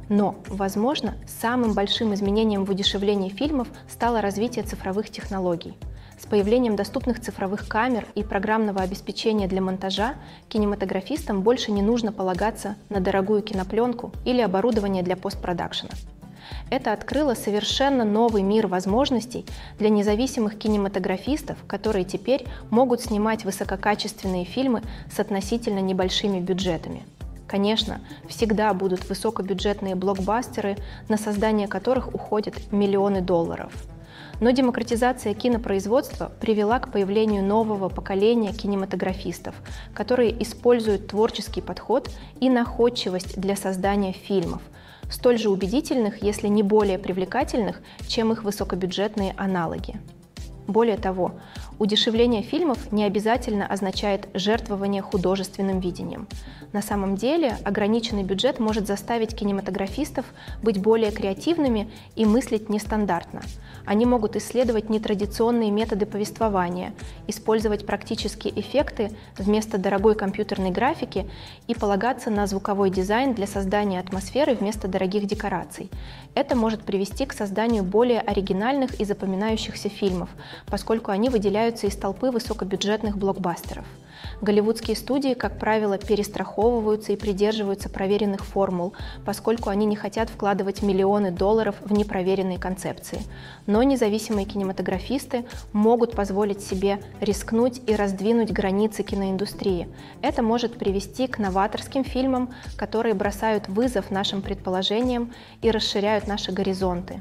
Но, возможно, самым большим изменением в удешевлении фильмов стало развитие цифровых технологий. С появлением доступных цифровых камер и программного обеспечения для монтажа кинематографистам больше не нужно полагаться на дорогую кинопленку или оборудование для постпродакшена. Это открыло совершенно новый мир возможностей для независимых кинематографистов, которые теперь могут снимать высококачественные фильмы с относительно небольшими бюджетами. Конечно, всегда будут высокобюджетные блокбастеры, на создание которых уходят миллионы долларов. Но демократизация кинопроизводства привела к появлению нового поколения кинематографистов, которые используют творческий подход и находчивость для создания фильмов, столь же убедительных, если не более привлекательных, чем их высокобюджетные аналоги. Более того, удешевление фильмов не обязательно означает жертвование художественным видением. На самом деле, ограниченный бюджет может заставить кинематографистов быть более креативными и мыслить нестандартно. Они могут исследовать нетрадиционные методы повествования, использовать практические эффекты вместо дорогой компьютерной графики и полагаться на звуковой дизайн для создания атмосферы вместо дорогих декораций. Это может привести к созданию более оригинальных и запоминающихся фильмов, поскольку они выделяются из толпы высокобюджетных блокбастеров. Голливудские студии, как правило, перестраховываются и придерживаются проверенных формул, поскольку они не хотят вкладывать миллионы долларов в непроверенные концепции. Но независимые кинематографисты могут позволить себе рискнуть и раздвинуть границы киноиндустрии. Это может привести к новаторским фильмам, которые бросают вызов нашим предположениям и расширяют наши горизонты.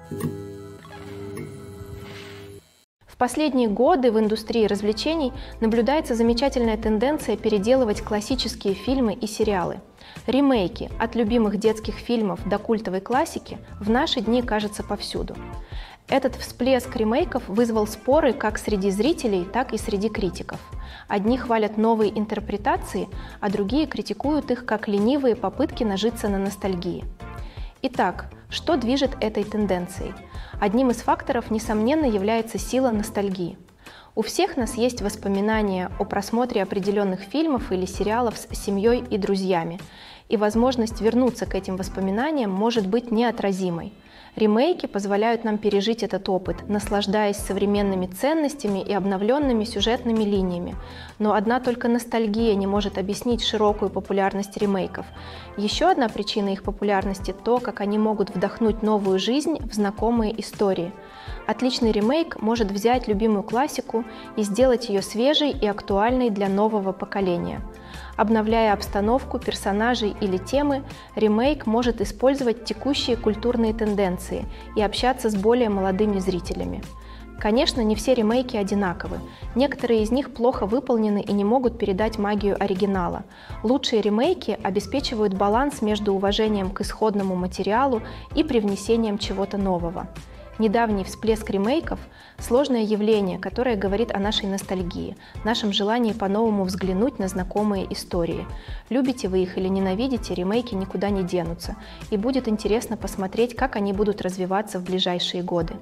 В последние годы в индустрии развлечений наблюдается замечательная тенденция переделывать классические фильмы и сериалы. Ремейки от любимых детских фильмов до культовой классики в наши дни кажется повсюду. Этот всплеск ремейков вызвал споры как среди зрителей, так и среди критиков. Одни хвалят новые интерпретации, а другие критикуют их как ленивые попытки нажиться на ностальгии. Итак, что движет этой тенденцией? Одним из факторов, несомненно, является сила ностальгии. У всех нас есть воспоминания о просмотре определенных фильмов или сериалов с семьей и друзьями, и возможность вернуться к этим воспоминаниям может быть неотразимой. Ремейки позволяют нам пережить этот опыт, наслаждаясь современными ценностями и обновленными сюжетными линиями. Но одна только ностальгия не может объяснить широкую популярность ремейков. Еще одна причина их популярности – то, как они могут вдохнуть новую жизнь в знакомые истории. Отличный ремейк может взять любимую классику и сделать ее свежей и актуальной для нового поколения. Обновляя обстановку, персонажей или темы, ремейк может использовать текущие культурные тенденции и общаться с более молодыми зрителями. Конечно, не все ремейки одинаковы. Некоторые из них плохо выполнены и не могут передать магию оригинала. Лучшие ремейки обеспечивают баланс между уважением к исходному материалу и привнесением чего-то нового. Недавний всплеск ремейков – сложное явление, которое говорит о нашей ностальгии, нашем желании по-новому взглянуть на знакомые истории. Любите вы их или ненавидите, ремейки никуда не денутся, и будет интересно посмотреть, как они будут развиваться в ближайшие годы.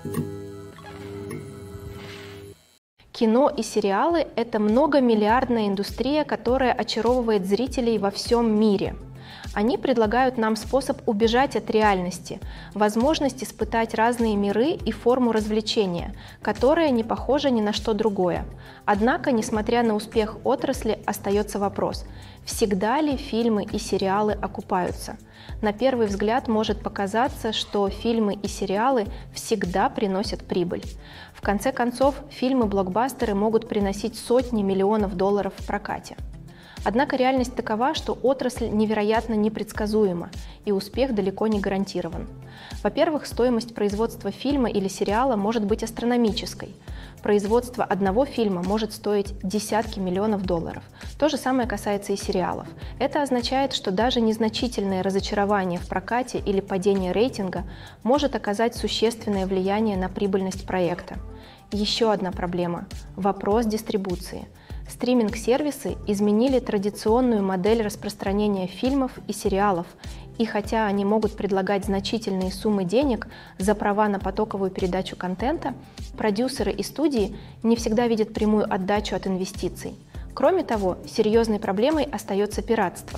Кино и сериалы – это многомиллиардная индустрия, которая очаровывает зрителей во всем мире. Они предлагают нам способ убежать от реальности, возможность испытать разные миры и форму развлечения, которая не похожа ни на что другое. Однако, несмотря на успех отрасли, остается вопрос: всегда ли фильмы и сериалы окупаются? На первый взгляд может показаться, что фильмы и сериалы всегда приносят прибыль. В конце концов, фильмы-блокбастеры могут приносить сотни миллионов долларов в прокате. Однако реальность такова, что отрасль невероятно непредсказуема, и успех далеко не гарантирован. Во-первых, стоимость производства фильма или сериала может быть астрономической. Производство одного фильма может стоить десятки миллионов долларов. То же самое касается и сериалов. Это означает, что даже незначительное разочарование в прокате или падение рейтинга может оказать существенное влияние на прибыльность проекта. Еще одна проблема – вопрос дистрибуции. Стриминг-сервисы изменили традиционную модель распространения фильмов и сериалов, и хотя они могут предлагать значительные суммы денег за права на потоковую передачу контента, продюсеры и студии не всегда видят прямую отдачу от инвестиций. Кроме того, серьезной проблемой остается пиратство.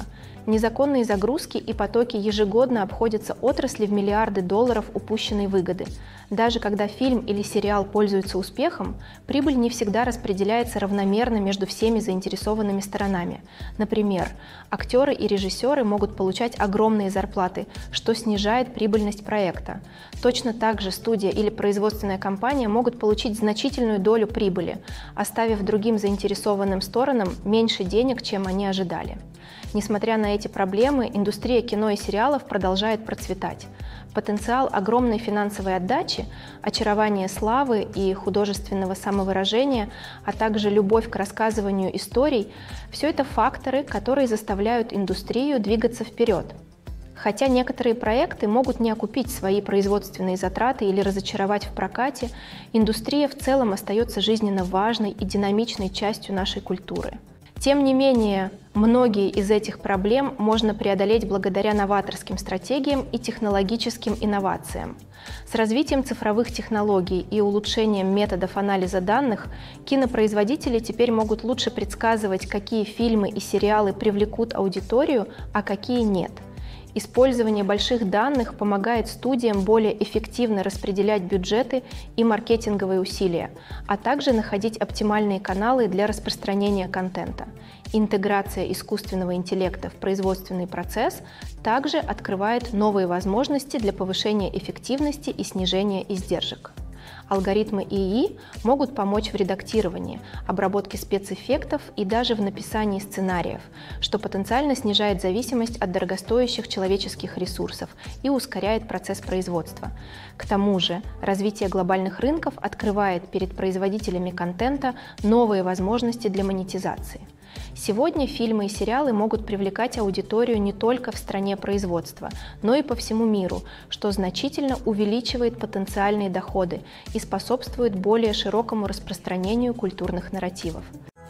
Незаконные загрузки и потоки ежегодно обходятся отрасли в миллиарды долларов упущенной выгоды. Даже когда фильм или сериал пользуются успехом, прибыль не всегда распределяется равномерно между всеми заинтересованными сторонами. Например, актеры и режиссеры могут получать огромные зарплаты, что снижает прибыльность проекта. Точно так же студия или производственная компания могут получить значительную долю прибыли, оставив другим заинтересованным сторонам меньше денег, чем они ожидали. Несмотря на эти проблемы, индустрия кино и сериалов продолжает процветать. Потенциал огромной финансовой отдачи, очарование славы и художественного самовыражения, а также любовь к рассказыванию историй – все это факторы, которые заставляют индустрию двигаться вперед. Хотя некоторые проекты могут не окупить свои производственные затраты или разочаровать в прокате, индустрия в целом остается жизненно важной и динамичной частью нашей культуры. Тем не менее, многие из этих проблем можно преодолеть благодаря новаторским стратегиям и технологическим инновациям. С развитием цифровых технологий и улучшением методов анализа данных кинопроизводители теперь могут лучше предсказывать, какие фильмы и сериалы привлекут аудиторию, а какие нет. Использование больших данных помогает студиям более эффективно распределять бюджеты и маркетинговые усилия, а также находить оптимальные каналы для распространения контента. Интеграция искусственного интеллекта в производственный процесс также открывает новые возможности для повышения эффективности и снижения издержек. Алгоритмы ИИ могут помочь в редактировании, обработке спецэффектов и даже в написании сценариев, что потенциально снижает зависимость от дорогостоящих человеческих ресурсов и ускоряет процесс производства. К тому же, развитие глобальных рынков открывает перед производителями контента новые возможности для монетизации. Сегодня фильмы и сериалы могут привлекать аудиторию не только в стране производства, но и по всему миру, что значительно увеличивает потенциальные доходы и способствует более широкому распространению культурных нарративов.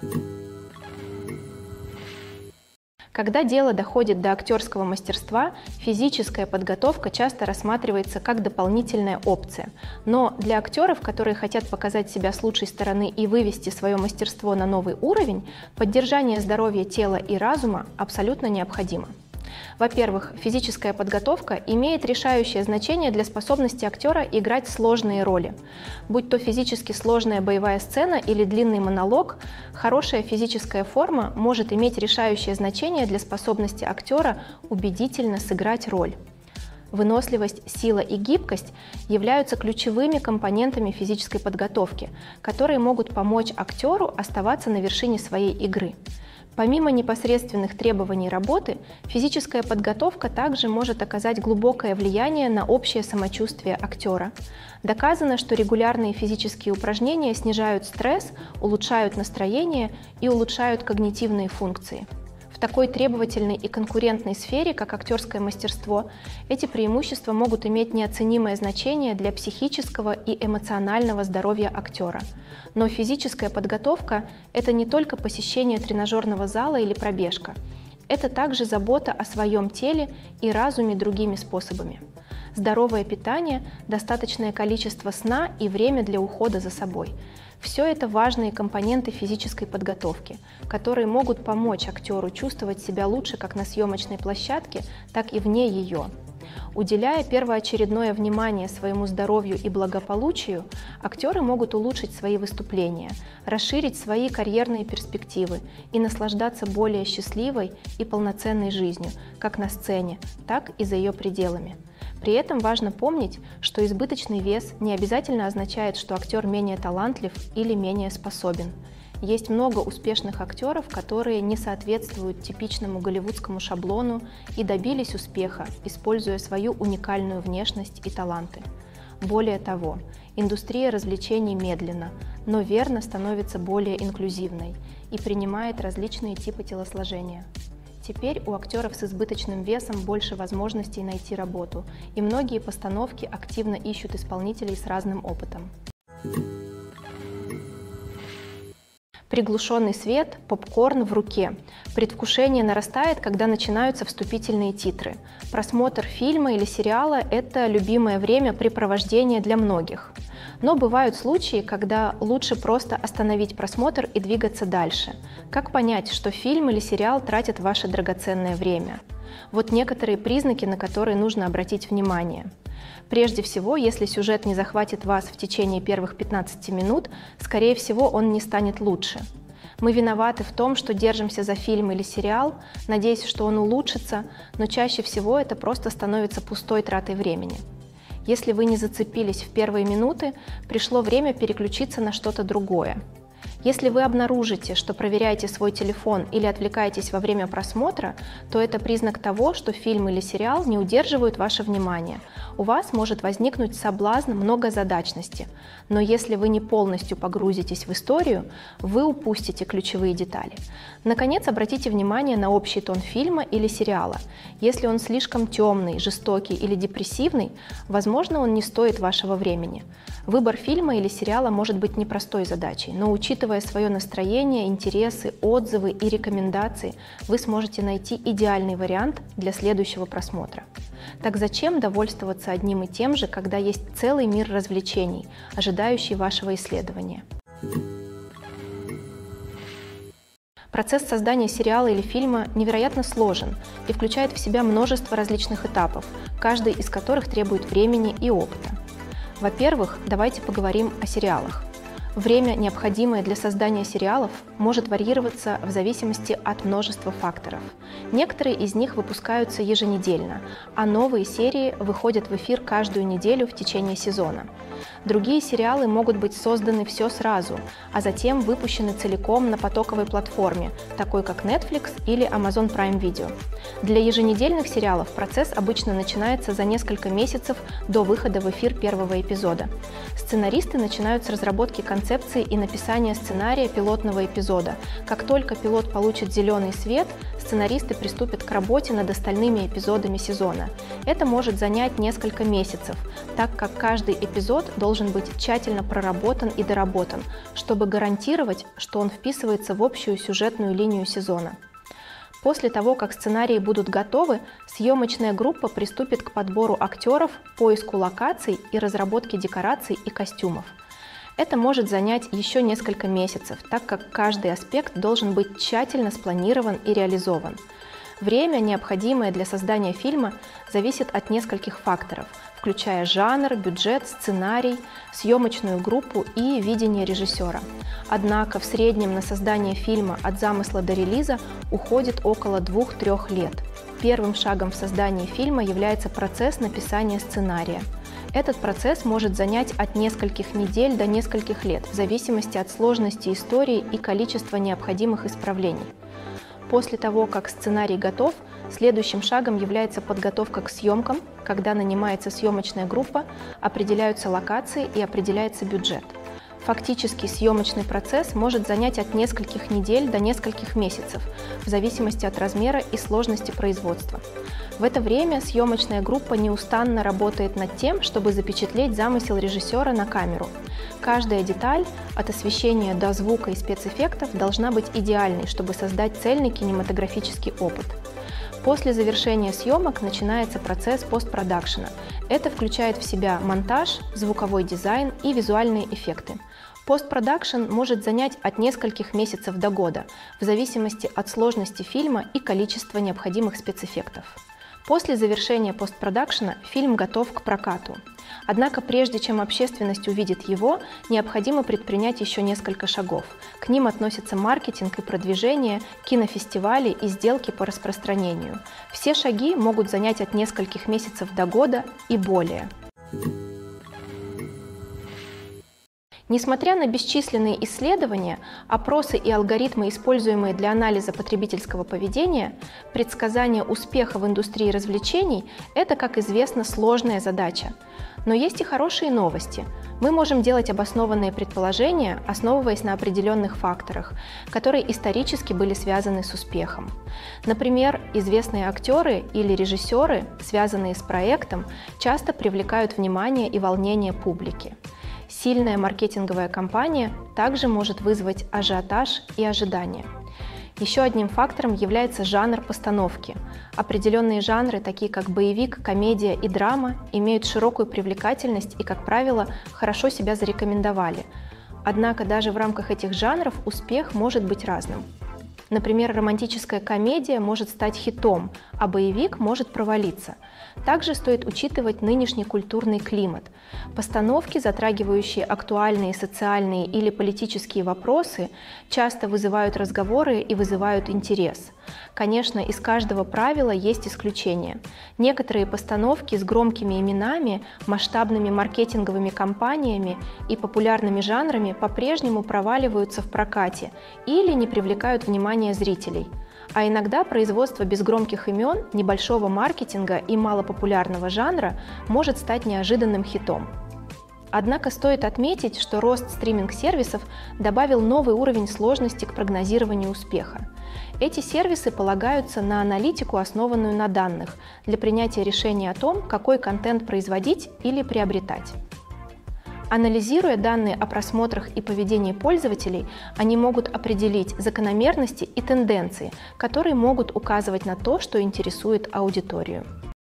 Когда дело доходит до актерского мастерства, физическая подготовка часто рассматривается как дополнительная опция. Но для актеров, которые хотят показать себя с лучшей стороны и вывести свое мастерство на новый уровень, поддержание здоровья тела и разума абсолютно необходимо. Во-первых, физическая подготовка имеет решающее значение для способности актера играть сложные роли. Будь то физически сложная боевая сцена или длинный монолог, хорошая физическая форма может иметь решающее значение для способности актера убедительно сыграть роль. Выносливость, сила и гибкость являются ключевыми компонентами физической подготовки, которые могут помочь актеру оставаться на вершине своей игры. Помимо непосредственных требований работы, физическая подготовка также может оказать глубокое влияние на общее самочувствие актера. Доказано, что регулярные физические упражнения снижают стресс, улучшают настроение и улучшают когнитивные функции. В такой требовательной и конкурентной сфере, как актерское мастерство, эти преимущества могут иметь неоценимое значение для психического и эмоционального здоровья актера. Но физическая подготовка – это не только посещение тренажерного зала или пробежка. Это также забота о своем теле и разуме другими способами. Здоровое питание, достаточное количество сна и время для ухода за собой – все это важные компоненты физической подготовки, которые могут помочь актеру чувствовать себя лучше как на съемочной площадке, так и вне ее. Уделяя первоочередное внимание своему здоровью и благополучию, актеры могут улучшить свои выступления, расширить свои карьерные перспективы и наслаждаться более счастливой и полноценной жизнью, как на сцене, так и за ее пределами. При этом важно помнить, что избыточный вес не обязательно означает, что актер менее талантлив или менее способен. Есть много успешных актеров, которые не соответствуют типичному голливудскому шаблону и добились успеха, используя свою уникальную внешность и таланты. Более того, индустрия развлечений медленно, но верно становится более инклюзивной и принимает различные типы телосложения. Теперь у актеров с избыточным весом больше возможностей найти работу, и многие постановки активно ищут исполнителей с разным опытом. Приглушенный свет, попкорн в руке. Предвкушение нарастает, когда начинаются вступительные титры. Просмотр фильма или сериала – это любимое времяпрепровождение для многих. Но бывают случаи, когда лучше просто остановить просмотр и двигаться дальше. Как понять, что фильм или сериал тратит ваше драгоценное время? Вот некоторые признаки, на которые нужно обратить внимание. Прежде всего, если сюжет не захватит вас в течение первых 15 минут, скорее всего, он не станет лучше. Мы виноваты в том, что держимся за фильм или сериал, надеясь, что он улучшится, но чаще всего это просто становится пустой тратой времени. Если вы не зацепились в первые минуты, пришло время переключиться на что-то другое. Если вы обнаружите, что проверяете свой телефон или отвлекаетесь во время просмотра, то это признак того, что фильм или сериал не удерживают ваше внимание. У вас может возникнуть соблазн многозадачности, но если вы не полностью погрузитесь в историю, вы упустите ключевые детали. Наконец, обратите внимание на общий тон фильма или сериала. Если он слишком темный, жестокий или депрессивный, возможно, он не стоит вашего времени. Выбор фильма или сериала может быть непростой задачей, но учитывая свое настроение, интересы, отзывы и рекомендации, вы сможете найти идеальный вариант для следующего просмотра. Так зачем довольствоваться одним и тем же, когда есть целый мир развлечений, ожидающий вашего исследования? Процесс создания сериала или фильма невероятно сложен и включает в себя множество различных этапов, каждый из которых требует времени и опыта. Во-первых, давайте поговорим о сериалах. Время, необходимое для создания сериалов, может варьироваться в зависимости от множества факторов. Некоторые из них выпускаются еженедельно, а новые серии выходят в эфир каждую неделю в течение сезона. Другие сериалы могут быть созданы все сразу, а затем выпущены целиком на потоковой платформе, такой как Netflix или Amazon Prime Video. Для еженедельных сериалов процесс обычно начинается за несколько месяцев до выхода в эфир первого эпизода. Сценаристы начинают с разработки концепции и написания сценария пилотного эпизода. Как только пилот получит зеленый свет, сценаристы приступят к работе над остальными эпизодами сезона. Это может занять несколько месяцев, так как каждый эпизод должен быть тщательно проработан и доработан, чтобы гарантировать, что он вписывается в общую сюжетную линию сезона. После того, как сценарии будут готовы, съемочная группа приступит к подбору актеров, поиску локаций и разработке декораций и костюмов. Это может занять еще несколько месяцев, так как каждый аспект должен быть тщательно спланирован и реализован. Время, необходимое для создания фильма, зависит от нескольких факторов, включая жанр, бюджет, сценарий, съемочную группу и видение режиссера. Однако в среднем на создание фильма от замысла до релиза уходит около 2-3 лет. Первым шагом в создании фильма является процесс написания сценария. Этот процесс может занять от нескольких недель до нескольких лет, в зависимости от сложности истории и количества необходимых исправлений. После того, как сценарий готов, следующим шагом является подготовка к съемкам, когда нанимается съемочная группа, определяются локации и определяется бюджет. Фактически съемочный процесс может занять от нескольких недель до нескольких месяцев, в зависимости от размера и сложности производства. В это время съемочная группа неустанно работает над тем, чтобы запечатлеть замысел режиссера на камеру. Каждая деталь, от освещения до звука и спецэффектов, должна быть идеальной, чтобы создать цельный кинематографический опыт. После завершения съемок начинается процесс постпродакшена. Это включает в себя монтаж, звуковой дизайн и визуальные эффекты. Постпродакшн может занять от нескольких месяцев до года, в зависимости от сложности фильма и количества необходимых спецэффектов. После завершения постпродакшена фильм готов к прокату. Однако прежде чем общественность увидит его, необходимо предпринять еще несколько шагов. К ним относятся маркетинг и продвижение, кинофестивали и сделки по распространению. Все шаги могут занять от нескольких месяцев до года и более. Несмотря на бесчисленные исследования, опросы и алгоритмы, используемые для анализа потребительского поведения, предсказание успеха в индустрии развлечений – это, как известно, сложная задача. Но есть и хорошие новости. Мы можем делать обоснованные предположения, основываясь на определенных факторах, которые исторически были связаны с успехом. Например, известные актеры или режиссеры, связанные с проектом, часто привлекают внимание и волнение публики. Сильная маркетинговая кампания также может вызвать ажиотаж и ожидания. Еще одним фактором является жанр постановки. Определенные жанры, такие как боевик, комедия и драма, имеют широкую привлекательность и, как правило, хорошо себя зарекомендовали. Однако даже в рамках этих жанров успех может быть разным. Например, романтическая комедия может стать хитом, а боевик может провалиться. Также стоит учитывать нынешний культурный климат. Постановки, затрагивающие актуальные социальные или политические вопросы, часто вызывают разговоры и вызывают интерес. Конечно, из каждого правила есть исключения. Некоторые постановки с громкими именами, масштабными маркетинговыми кампаниями и популярными жанрами по-прежнему проваливаются в прокате или не привлекают внимания зрителей. А иногда производство без громких имен, небольшого маркетинга и малопопулярного жанра может стать неожиданным хитом. Однако стоит отметить, что рост стриминг-сервисов добавил новый уровень сложности к прогнозированию успеха. Эти сервисы полагаются на аналитику, основанную на данных, для принятия решения о том, какой контент производить или приобретать. Анализируя данные о просмотрах и поведении пользователей, они могут определить закономерности и тенденции, которые могут указывать на то, что интересует аудиторию.